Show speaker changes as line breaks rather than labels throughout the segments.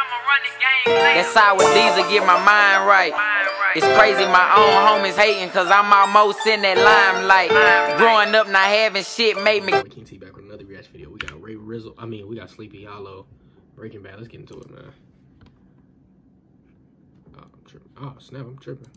That's how with these to get my mind right. It's crazy my own homies hating cause I'm almost in that limelight. Growing up not having shit made me.
King T back with another reaction video. We got we got Sleepy Hollow, Breaking Bad. Let's get into it, man. Oh, I'm tripping. Oh, snap, I'm tripping.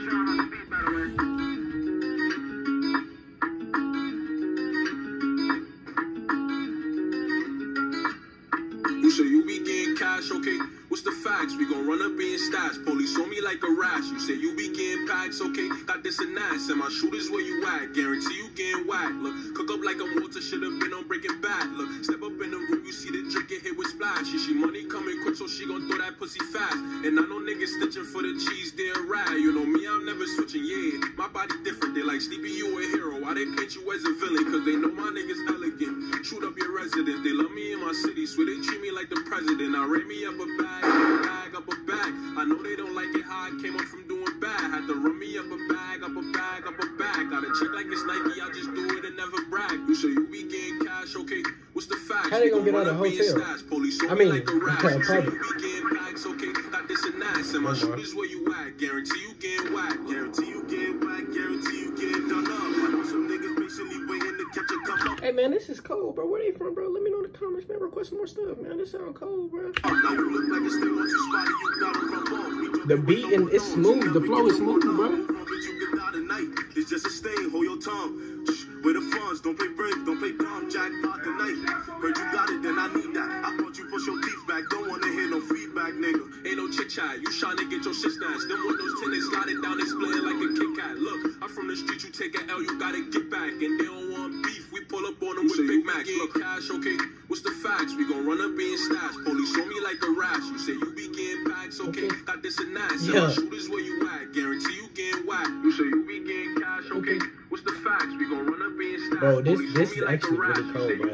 You say you be getting cash, okay? What's the facts? We gon' run up in stats. Police on me like a rash. You say you be getting packs, okay? Got this and that. Send my shooters where you at. Guarantee you getting whacked. Look, cook up like a Walter. Should've been on Breaking Bad. Look, step up in the room. You see the drink get hit with splash. She money coming quick, so she gon' throw that pussy fast. And I know niggas stitching for the cheese, they're rad. You know me, I'm never switching. Yeah, my body different. They like Sleepy, you a hero. Why they paint you as a villain? Cause they know my niggas elegant. Shoot up your residence. They love me in my city. Swear they treat me like the president. I rate me up a bag, up a bag. I know they don't like it how I came up from doing bad. Had to run me up a bag, up a bag, up a bag. Gotta check like it's Nike, I just do it and never brag. You say you be getting cash, okay? What's the facts?
How they gonna get out of the hotel? I mean,
like a rash. You say you be getting bags, okay? Got this and that. Send my shooters where you at. Guarantee you getting whacked. Guarantee you getting whacked. Guarantee you getting done up. I know some niggas patiently waiting to catch a come up.
Hey man, this is cold, bro. Where they from, bro? Let me know in the comments, man. Request some more stuff, man. This sound cold, bro.
Now you look like a stick on your spot, you gotta rub off.
The beat and it's smooth. The flow is smooth, bro.
It's just a stain, hold your tongue. Where the funds, don't play brave, don't play dumb, jackpot tonight. Heard you got it, then I need that. I thought you push your teeth back, don't wanna hear no feedback, nigga. Ain't no chit chat, you tryna get your shit snatched. Them windows tinted, sliding down, they splitting like a Kit Kat. Look, I'm from the street, you take an L, you gotta get back. And they don't want beef, we pull up on them with Big Macs. Look, cash, okay, what's the facts? We gon' run up being stashed. Police on me like a rash. You say you be getting packs, okay, got this and that. Send my shooters where you at, guarantee you getting whacked. You say you be getting cash, okay, what's the facts? We gon' run up being stashed.
Bro, this is actually really cold, bro.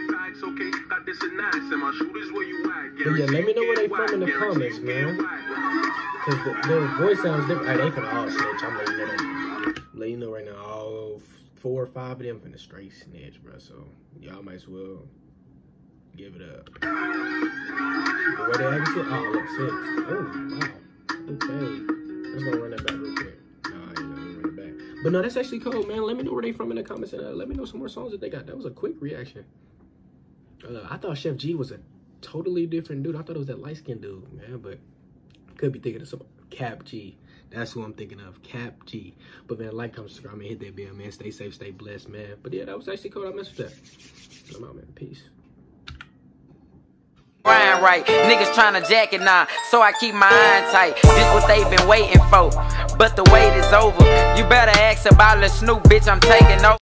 But yeah, let me know where they from in the comments, man. Cause the voice sounds different. Right, they finna all snitch. I'm letting you know. Let you know right now, all 4 or 5 of them finna straight snitch, bro. So y'all might as well give it up. The way they actually, oh look, 6. Oh wow. Okay, let's go run that back real quick. But no, that's actually cool, man. Let me know where they from in the comments and let me know some more songs that they got. That was a quick reaction. I thought Sheff G was a totally different dude. I thought it was that light-skinned dude, man. But could be thinking of some Cap G. That's who I'm thinking of, Cap G. But man, like, comment, subscribe, man. Hit that bell, man. Stay safe, stay blessed, man. But yeah, that was actually cool. I messed with that. I'm out, man. Peace.
Right, niggas tryna jack it now, so I keep my eye tight. This what they been waiting for, but the wait is over. You better ask about Lil Snoop, bitch, I'm taking over.